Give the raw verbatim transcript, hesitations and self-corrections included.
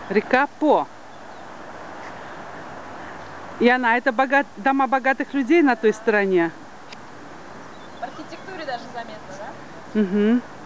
Река По. И она, это богат... дома богатых людей на той стороне. В архитектуре даже заметно, да? Угу.